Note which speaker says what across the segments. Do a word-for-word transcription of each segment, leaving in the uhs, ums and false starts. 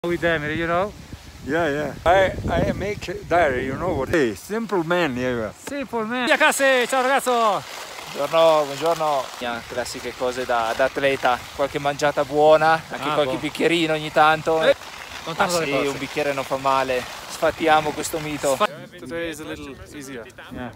Speaker 1: With them, you know?
Speaker 2: Yeah, yeah. I, I make diary, you know what? Hey, simple man, yeah.
Speaker 1: Simple man. Via Casse, ciao ragazzo!
Speaker 3: Buongiorno, buongiorno. Classiche cose da, da atleta, qualche mangiata buona, anche
Speaker 1: ah,
Speaker 3: qualche
Speaker 1: buon.
Speaker 3: bicchierino ogni tanto.
Speaker 1: Eh,
Speaker 3: ah sì, un bicchiere non fa male, sfatiamo questo mito.
Speaker 4: Today is a little easier.
Speaker 1: Yeah,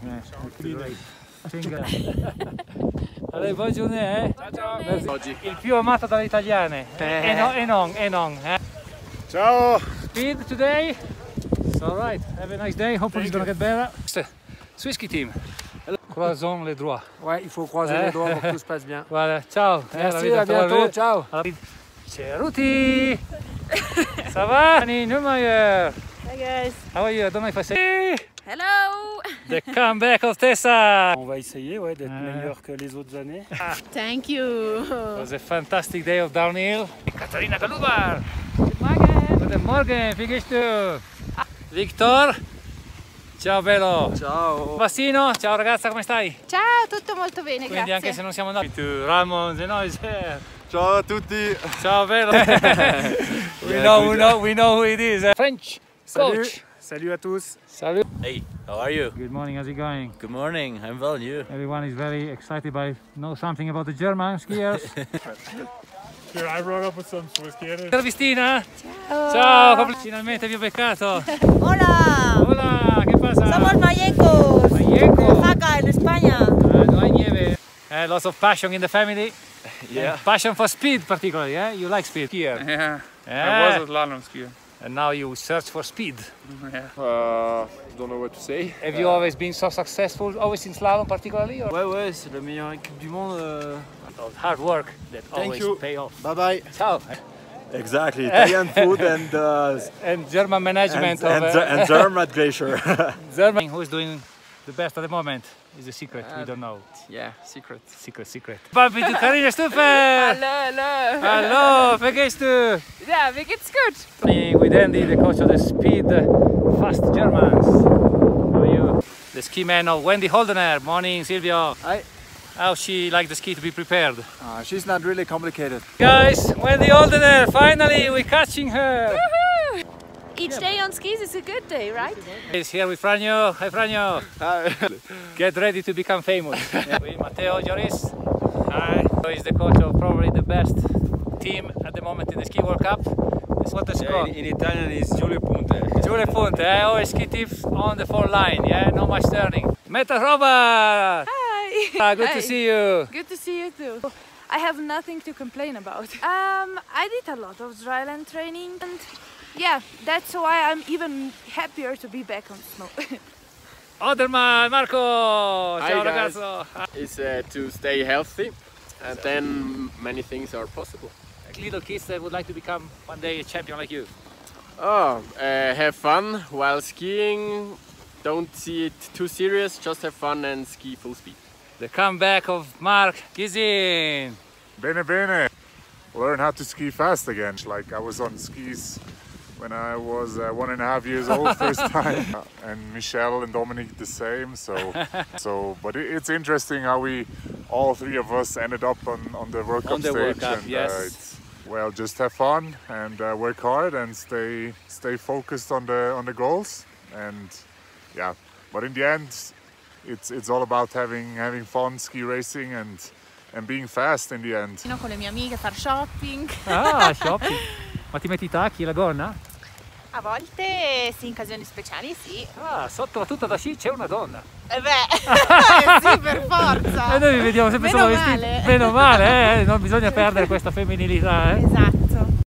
Speaker 1: yeah. Allora, buongiorno, eh?
Speaker 4: Ciao, ciao. Oggi.
Speaker 1: Il più amato dalle italiane.
Speaker 3: Eh.
Speaker 1: E, no, e non, e non. Eh?
Speaker 4: Ciao.
Speaker 1: Speed today. It's all right. Have a nice day. Hopefully it's gonna get better. Swiss ski team. Croisons les doigts.
Speaker 5: Ouais, il faut croiser
Speaker 1: Eh.
Speaker 5: les doigts pour que tout se passe bien.
Speaker 1: Voilà, ciao.
Speaker 5: Merci,
Speaker 1: Eh,
Speaker 5: à bientôt, ciao.
Speaker 1: Ceruti! Ça va? Annie Neumeyer.
Speaker 6: Hi guys.
Speaker 1: How are you? I don't know if I say.
Speaker 6: Hello.
Speaker 1: The comeback of Tessa.
Speaker 7: On va essayer ouais, d'être
Speaker 1: Euh.
Speaker 7: meilleur que les autres années.
Speaker 6: Thank you.
Speaker 1: It was a fantastic day of downhill. Katharina Galubar.
Speaker 6: Good morning.
Speaker 1: Guten Morgen, wie geht's du? Victor. Ciao bello.
Speaker 5: Ciao.
Speaker 1: Bassino, ciao ragazza, come stai?
Speaker 6: Ciao, tutto molto bene,
Speaker 1: Quindi
Speaker 6: grazie.
Speaker 1: anche se non siamo andati. To Ramon Zenois.
Speaker 2: Ciao a tutti.
Speaker 1: Ciao bello. we know, we know, we know who it is. eh? French
Speaker 7: Salut.
Speaker 1: coach.
Speaker 7: Salut à tous.
Speaker 1: Salut.
Speaker 8: Hey, how are you?
Speaker 1: Good morning, how's it going?
Speaker 8: Good morning, I'm well, and you?
Speaker 1: Everyone is very excited by know something about the German skiers.
Speaker 7: Here, I rode up with some Swiss skiers.
Speaker 1: Intervistina? Ciao. Ciao, finalmente vi ho beccato.
Speaker 9: Hola,
Speaker 1: Hola, ¿qué pasa?
Speaker 9: somos mayecos.
Speaker 1: Mayecos.
Speaker 9: De Jaca, en España.
Speaker 1: Ah, no hay nieve. Uh, lots of passion in the family.
Speaker 4: Yeah.
Speaker 1: And passion for speed particularly, eh? You like speed here.
Speaker 4: Yeah.
Speaker 1: Yeah.
Speaker 4: I was a slalom skier.
Speaker 1: And now you search for speed.
Speaker 4: Yeah. Uh, don't know what to say.
Speaker 1: Have you always been so successful, always in slalom particularly? Or
Speaker 5: Ouais, ouais, c'est la meilleure équipe du monde. euh.
Speaker 1: hard work that always
Speaker 2: you.
Speaker 1: pay off.
Speaker 2: Bye bye.
Speaker 1: Ciao.
Speaker 2: Exactly. Italian food and uh,
Speaker 1: And German management
Speaker 2: and,
Speaker 1: of
Speaker 2: and,
Speaker 1: uh,
Speaker 2: and Zermatt Glacier.
Speaker 1: German. Who is doing the best at the moment is a secret. We don't know.
Speaker 5: Yeah, secret.
Speaker 1: Secret, secret. Bambi, du Karina Stufer!
Speaker 6: Hallo, hallo.
Speaker 1: Hallo, wie geht's du?
Speaker 6: Ja, mir geht's gut.
Speaker 1: With Andy, the coach of the Speed Fast Germans. How are you? The ski man of Wendy Holdener. Morning, Silvio.
Speaker 5: Hi.
Speaker 1: How she like the ski to be prepared?
Speaker 5: Uh, she's not really complicated.
Speaker 1: Guys, Wendy Holdener, finally we're catching her.
Speaker 6: Woohoo! Each day on skis is a good day, right?
Speaker 1: He's here with Franjo. Hi Franjo. Get ready to become famous. Yeah. With Matteo Joris. Hi. He's the coach of probably the best team at the moment in the Ski World Cup. What the score?
Speaker 5: in, in Italian is Giulio Punte.
Speaker 1: Giulio Punte, eh? Always ski tips on the four line, yeah? No much turning. Meta Robert!
Speaker 6: Hi.
Speaker 1: Ah, good
Speaker 6: Hi.
Speaker 1: to see you.
Speaker 6: Good to see you too. I have nothing to complain about. Um, I did a lot of dryland training and yeah, that's why I'm even happier to be back on snow.
Speaker 1: Oderman, Marco!
Speaker 4: Hi,
Speaker 1: Ciao
Speaker 4: guys.
Speaker 1: ragazzo!
Speaker 4: Is uh, to stay healthy, and then many things are possible.
Speaker 1: Like little kids that would like to become one day a champion like you.
Speaker 4: Oh, uh, have fun while skiing. Don't see it too serious. Just have fun and ski full speed.
Speaker 1: The comeback of Mark Gizin.
Speaker 10: Bene bene. Learn how to ski fast again. Like I was on skis when I was uh, one and a half years old first time, and Michelle and Dominic the same. So, so, but it, it's interesting how we, all three of us, ended up on on the World Cup
Speaker 1: On the
Speaker 10: stage.
Speaker 1: World Cup,
Speaker 10: and,
Speaker 1: yes.
Speaker 10: Uh, it's, well, just have fun and uh, work hard and stay stay focused on the on the goals. And yeah, but in the end, it's it's all about having having fun ski racing and and being fast in the end.
Speaker 9: Con le mie amiche, far shopping.
Speaker 1: Ah, shopping. Ma ti metti i tacchi, la gonna?
Speaker 9: A volte sì, in occasioni speciali sì.
Speaker 1: Ah, sotto la tuta da sci c'è una donna.
Speaker 9: Eh beh, sì, per forza.
Speaker 1: E noi vi vediamo sempre
Speaker 9: Meno
Speaker 1: solo vestiti.
Speaker 9: male.
Speaker 1: Meno male, eh? Non bisogna perdere questa femminilità, eh?
Speaker 9: Esatto.